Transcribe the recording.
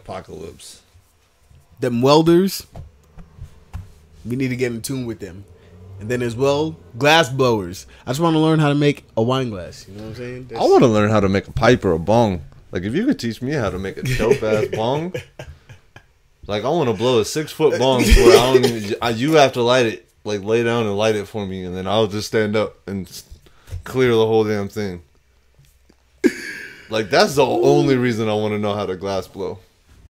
apocalypse. Them welders, we need to get in tune with them. And then as well, glass blowers. I just want to learn how to make a wine glass. You know what I'm saying? I want to learn how to make a pipe or a bong. Like, if you could teach me how to make a dope-ass bong. Like, I want to blow a 6-foot bong where I don't even, you have to light it. Like, lay down and light it for me. And then I'll just stand up and clear the whole damn thing. Like, that's the only reason I want to know how to glass blow.